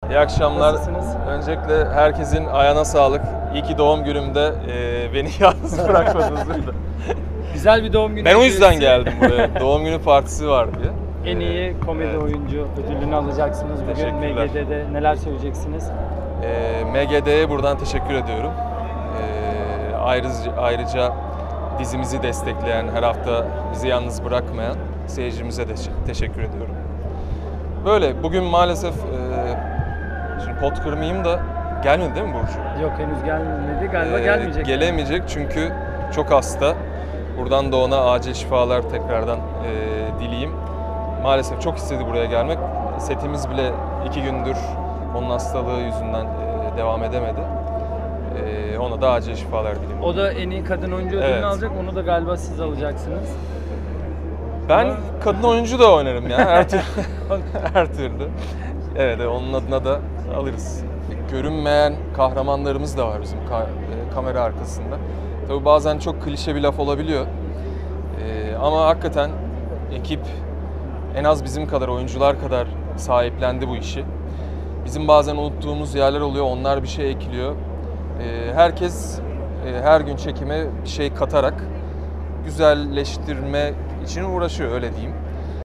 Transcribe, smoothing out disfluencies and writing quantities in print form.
İyi akşamlar. Nasılsınız? Öncelikle herkesin ayağına sağlık. İyi ki doğum günümde beni yalnız bırakmadınız burada. Güzel bir doğum günü Ben o yüzden hediyesi. geldim buraya. Doğum günü partisi var diye. En iyi komedi Evet. oyuncu ödülünü alacaksınız bugün Teşekkürler. MGD'de. Neler söyleyeceksiniz? MGD'ye buradan teşekkür ediyorum. Ayrıca dizimizi destekleyen, her hafta bizi yalnız bırakmayan seyircimize de teşekkür ediyorum. Böyle bugün maalesef şimdi pot kırmayayım da gelmedi değil mi Burcu? Yok henüz gelmedi. Galiba gelmeyecek. Gelemeyecek çünkü çok hasta. Buradan da ona acil şifalar tekrardan dileyim. Maalesef çok istedi buraya gelmek. Setimiz bile 2 gündür onun hastalığı yüzünden devam edemedi. Ona da acil şifalar dileyim. O da en iyi kadın oyuncu ödülünü Evet. alacak. Onu da galiba siz alacaksınız. Ben kadın oyuncu da oynarım ya her türlü. Her türlü. Evet, onun adına da alırız. Görünmeyen kahramanlarımız da var bizim kamera arkasında. Tabii bazen çok klişe bir laf olabiliyor. Ama hakikaten ekip en az bizim kadar, oyuncular kadar sahiplendi bu işi. Bizim bazen unuttuğumuz yerler oluyor, onlar bir şey ekliyor. Herkes her gün çekime bir şey katarak güzelleştirme için uğraşıyor, öyle diyeyim.